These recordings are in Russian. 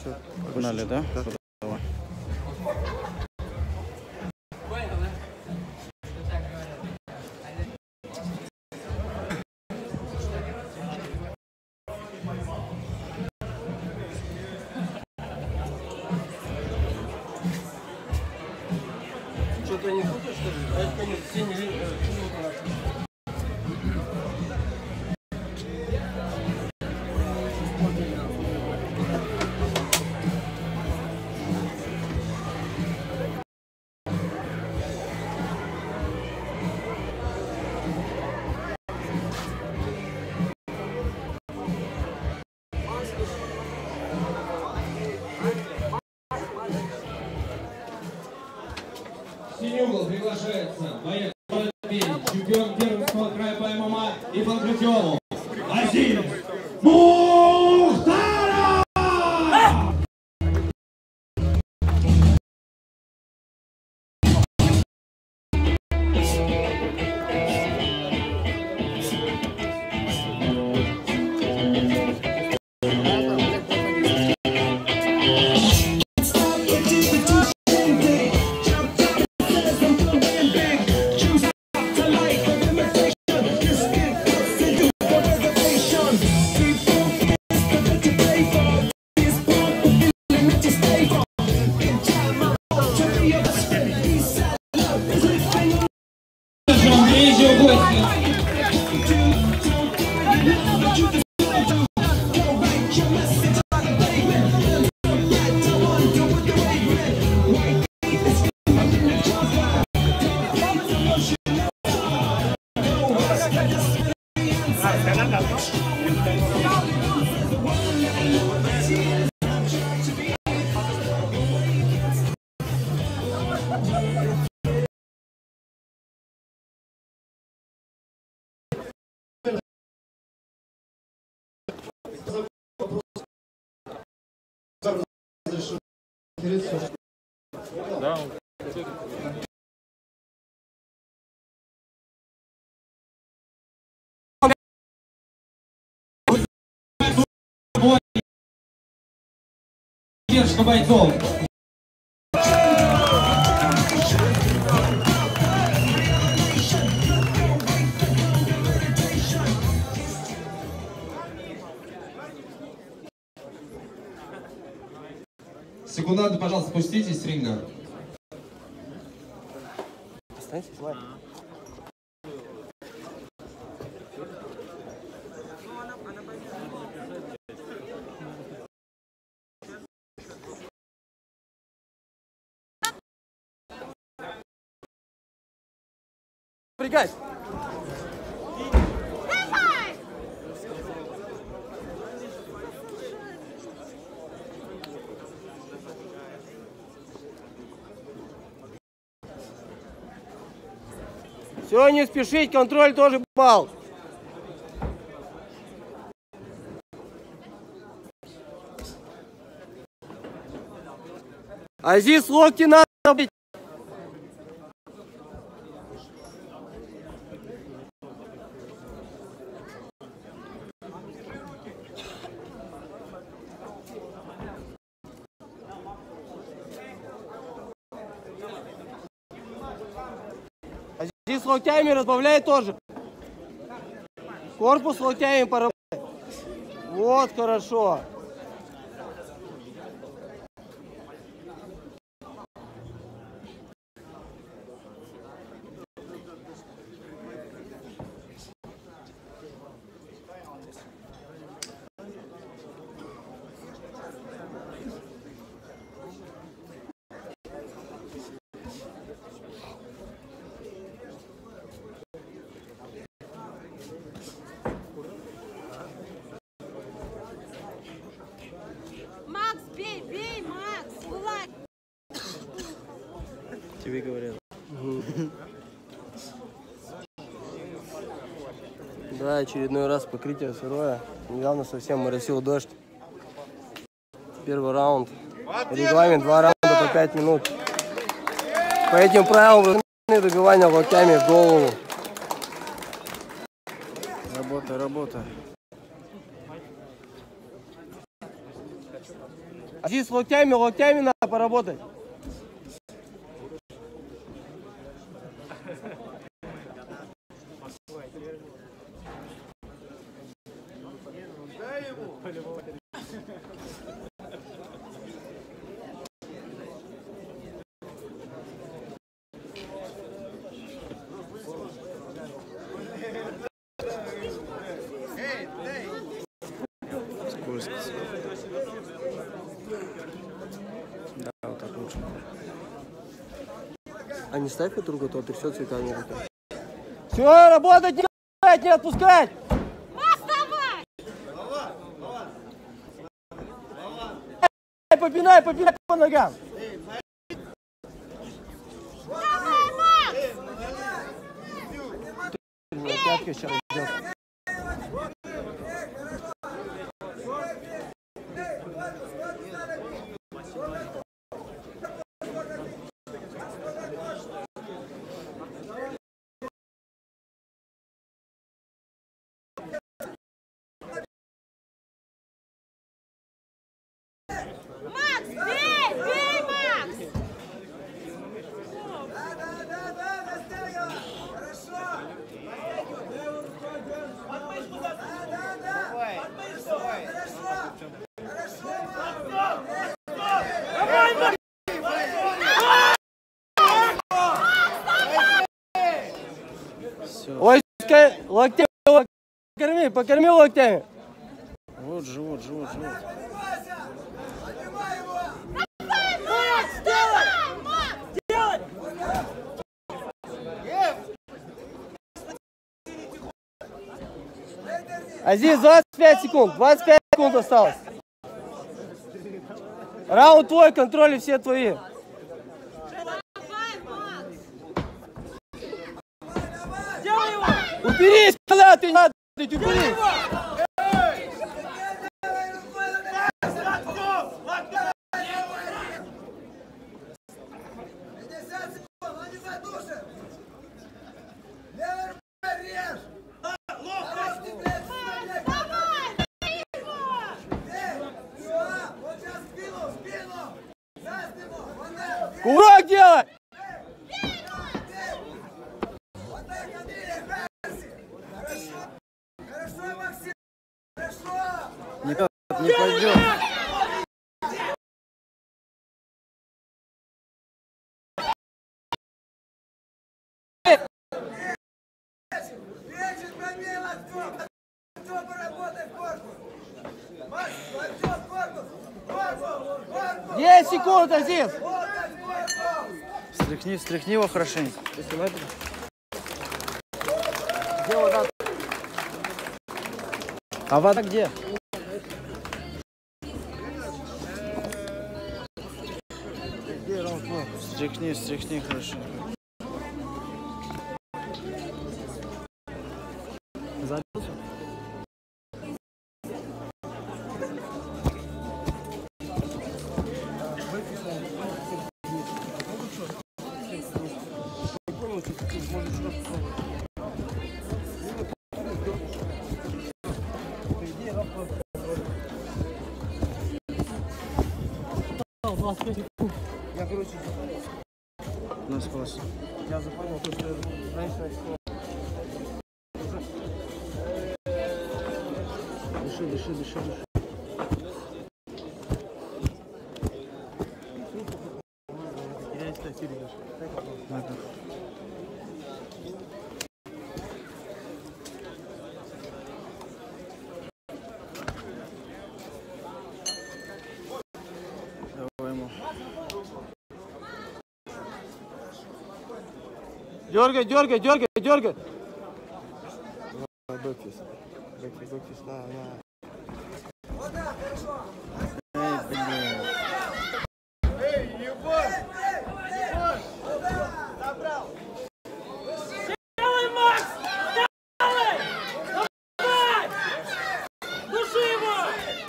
Погнали, да? Давай. Что-то не путаешь, что ли? А это, конечно, все не... Синий угол приглашается боец чемпион Пермского края по ММА и Панкратиону Азиз Мухтаров! Да. Поддержка бойцов. Секунданты, пожалуйста, спуститесь с ринга. Останьтесь, ладно. Пригай! Все, не спешить, контроль тоже балл. Азиз, локти надо бить. Азиз, локтями разбавляй тоже. Корпус локтями поработай. Вот, хорошо. Макс, бей, бей, Макс, кулак. Тебе говорят. Да, очередной раз покрытие сырое. Недавно совсем моросил дождь. Первый раунд. Регламент 2 раунда по 5 минут. По этим правилам добивание локтями в голову. Работа, работа. Здесь локтями надо поработать. Скользко. Да, вот так лучше. А не ставь эту руку, то ты все цветами руки. Все, работать, не отпускать! Макс, давай! Попинай по ногам! Давай, Макс! Пятка сейчас идет. Макс, бей, Макс! Ой, локтями, покорми локтями. Вот живот. Макс, давай, Макс! Азиз, 25 секунд осталось. Раунд твой, контроли все твои. Давай, Макс! Уберись, когда ты не надо, уберись. Кувырок делай! Не пойдет. Есть секунд, Азиз! Встряхни его хорошенько. А вода где? Встряхни хорошенько. Забился? Я, короче, На спас. я запомнил, что раньше Дыши. я считаю, серьезно. Надо. Давай ему. Дергай. Бэкфис, на. Эй, блин. Делай, Макс! Делай! Давай! Души его!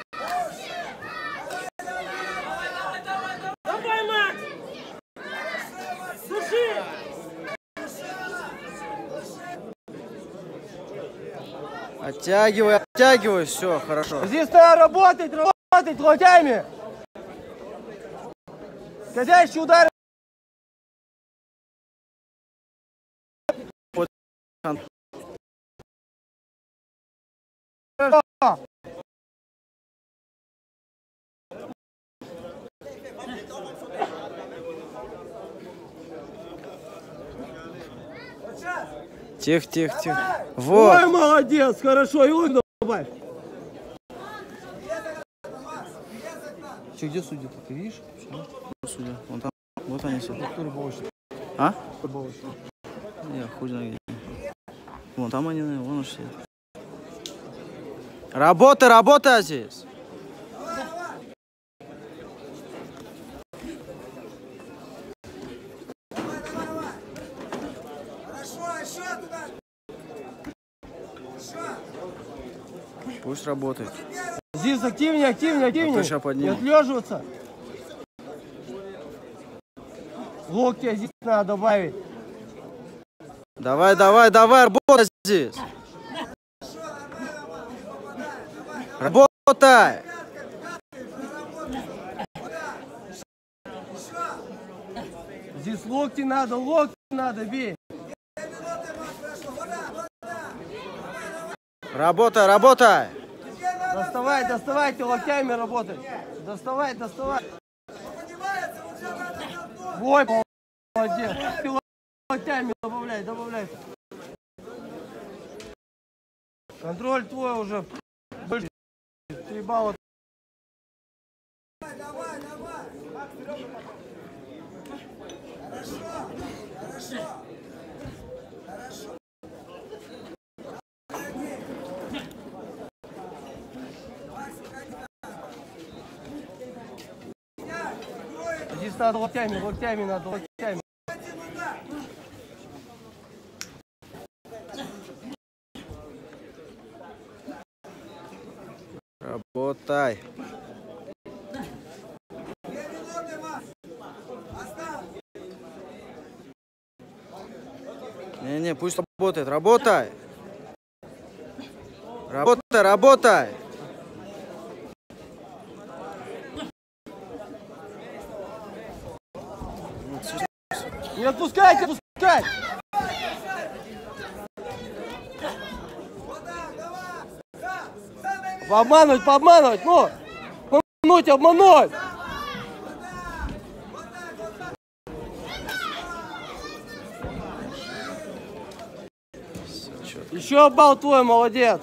Давай, Макс! Души! Оттягивай, все, хорошо. Здесь надо работать локтями. Скользящий удар. Тихо, тихо, тихо. Вот. Ой, молодец, хорошо, и он добавь. Че, где судьи? Ты видишь? Судья. Вон там. Вот они все. Рыболовщик. А? Рыболовщик. Я хуй знаю где. Вон там они, вон уж все. Работа, работа здесь. Пусть работает. Здесь активнее, активнее, активнее. А то ща подниму. Не отлеживаться. Локти здесь надо добавить. Давай, давай, давай, работай здесь. Работай. Здесь локти надо, бей. Работай, работай. Доставай, доставайте, локтями работать. Доставай, доставай. Ой, молодец. Ты локтями добавляй, добавляй. Контроль твой уже больше 3 балла. Давай, давай. Хорошо, хорошо. Хорошо. Здесь надо локтями, локтями надо, локтями. Работай. Не, пусть работает. Работай. Работай, работай. Не отпускайте, отпускайте. Пообманывать, пообманывать, ну. Обмануть, обмануть. Еще балл твой, молодец.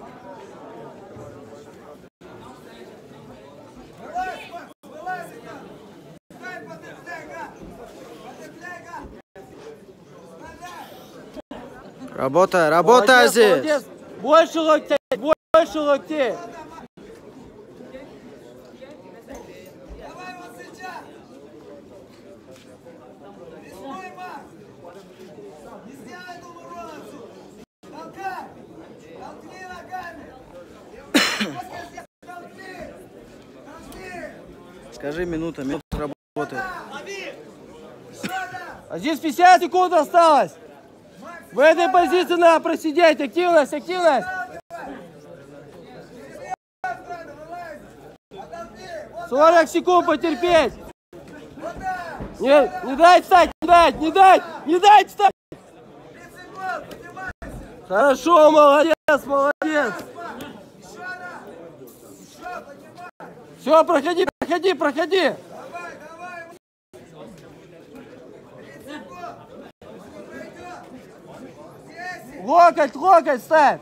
Работай, работай Молодец, здесь. молодец. Больше локтей, больше локтей. Скажи, минута работает. А здесь 50 секунд осталось. В этой позиции надо просидеть. Активность, активность. 40 секунд потерпеть. Не дать встать, не дать встать. Хорошо, молодец, молодец. Все, проходи, проходи, проходи. Локоть, локоть ставь.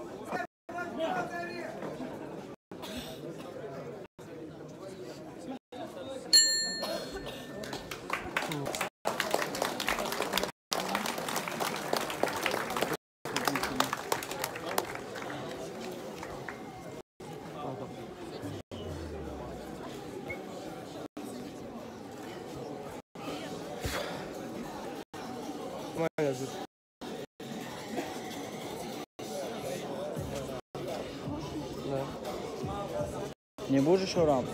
Не будешь еще раунд?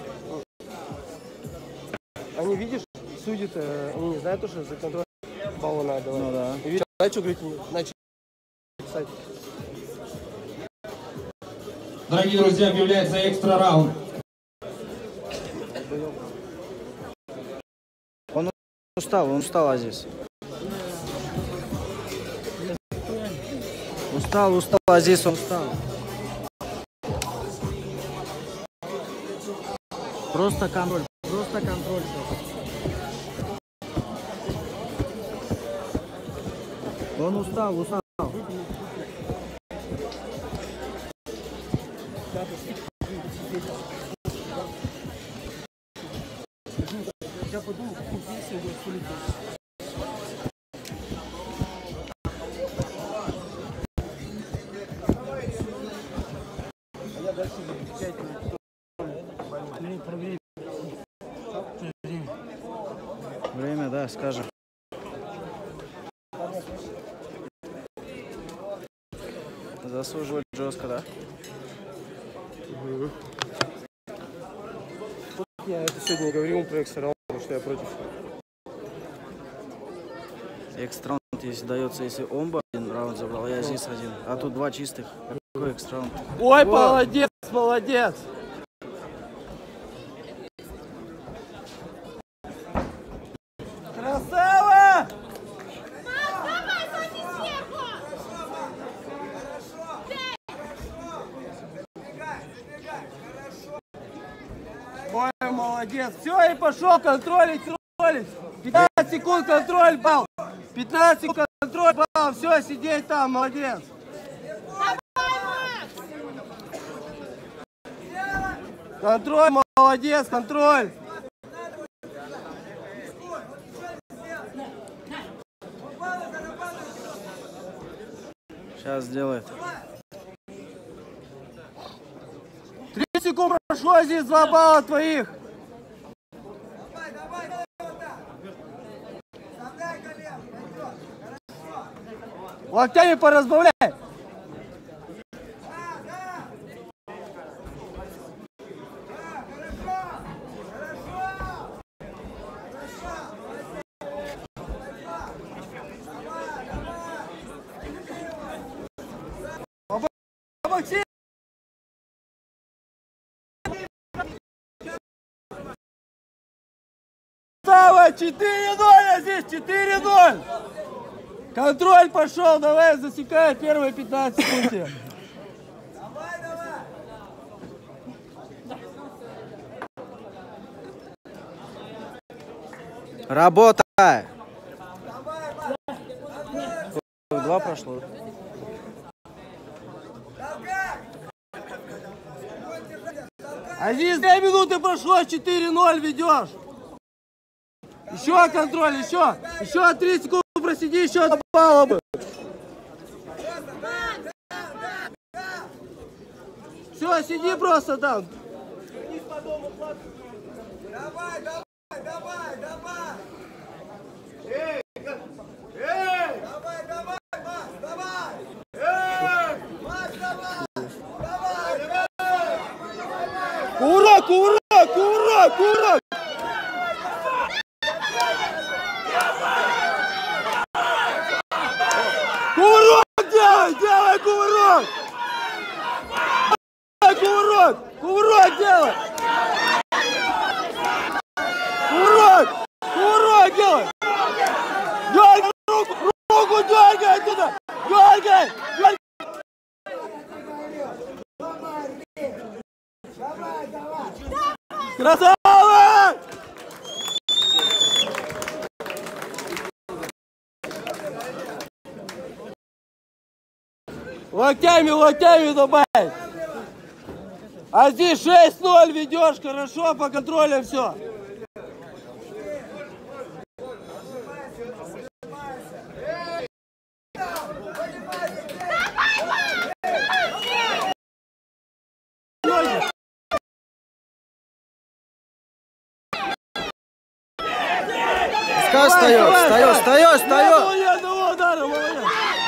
Они, видишь, судят, они не знают, что за контроль балла надо давать. Ну да. И видишь, начал говорить, начал писать. Дорогие друзья, объявляется экстра раунд. Он он устал, Азиз. Устал, Азиз, он устал. Просто контроль сейчас. Он устал. Время, да, скажем. Заслуживает жестко, да? Я это сегодня говорил про экстра-раунд, потому что я против. Экстра-раунд, если дается, если Омба один раунд забрал, я здесь один. А тут два чистых. Какой экстра-раунд? Ой, молодец, молодец! Красава! Давай, Соня, сверху! Ой, молодец! Все, и пошел контролить. 15 секунд контроль, бал! 15 секунд контроль, бал! Все, сидеть там, молодец! Контроль, молодец, контроль! Сейчас сделает. 30 секунд прошло, здесь 2 балла твоих! Локтями поразбавляй! Максим! Давай, 4-0, а здесь 4-0! Контроль пошел, давай, засекай первые 15 секунд. Работай! 2 прошло. А здесь 2 минуты прошло, 4-0 ведешь. Еще контроль, еще 3 секунды просиди, еще 2 балла бы. Все, сиди просто там. Давай. Эй! Давай, Макс, давай! Курок! Кувырок делай, кувырок! Кувырок делай! Кувырок делай! Дергай руку, дергай оттуда! Дергай! Красава! Локтями добавь! А здесь 6-0 ведешь, хорошо, по контролю все. Встает! Одного удара, молодец!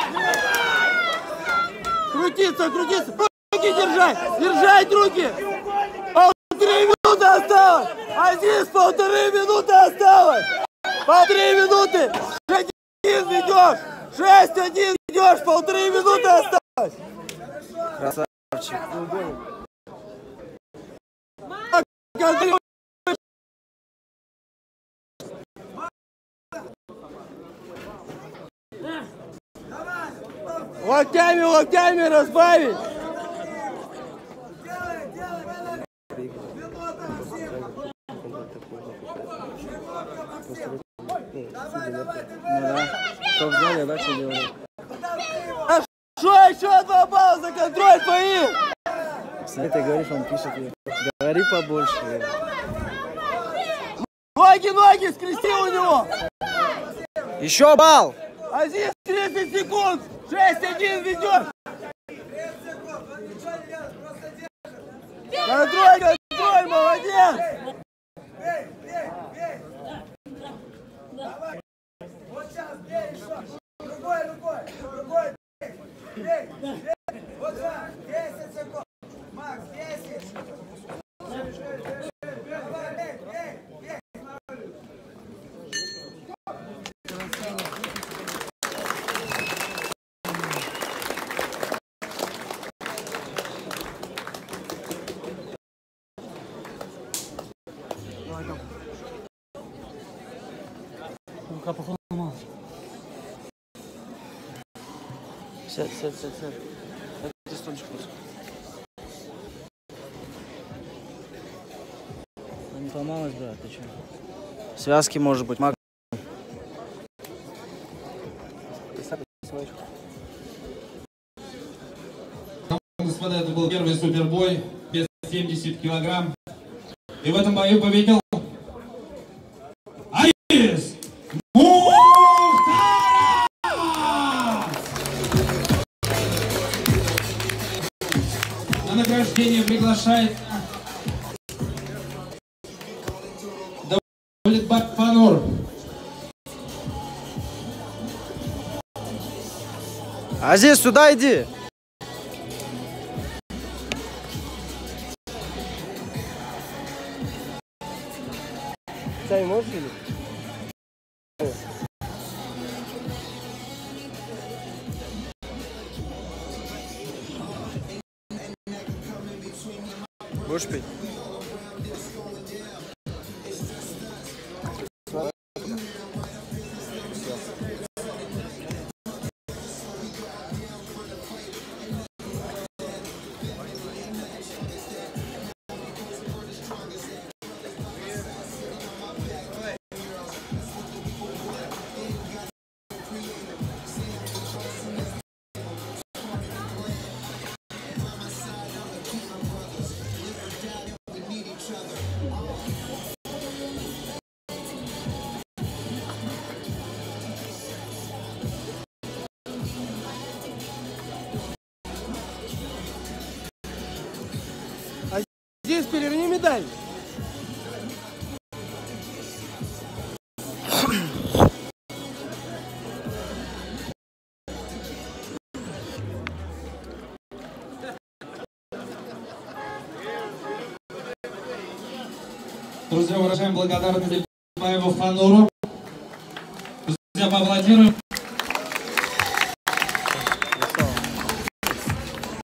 Крутиться! Руки держать руки! 1,5 минуты осталось! Азиз, 1,5 минуты осталось! 1,5 минуты! 6-1 ведешь! 6-1 ведешь! 1,5 минуты осталось! Красавчик. Локтями разбавить. Ну да. Кто в зале, да, что делает? А что еще 2 балла за контроль твои? Смотри, ты говоришь, он пишет ей. Говори побольше. Ноги, скрести у него. Еще балл! Азиз, 30 секунд. 6-1 ведешь. Контроль, молодец. Вот сейчас, бей еще. Другой. Бей. Вот так, 10 секунд. Макс, 10. Давай, бей. Рука походу ломалась. Сядь. Это стульчик просто. Она не сломалась, брат, ты че? Связки может быть, Макс. Господа, это был первый супербой, вес 70 килограмм. И в этом бою победил Азиз Мухтаров! На награждение приглашает Давлетбек Фанур. Азиз, сюда иди! Сами можешь или? Будешь пить? Здесь переверни медаль. Друзья, выражаем благодарность Давлетбеку Фануру. Друзья, поаплодируем.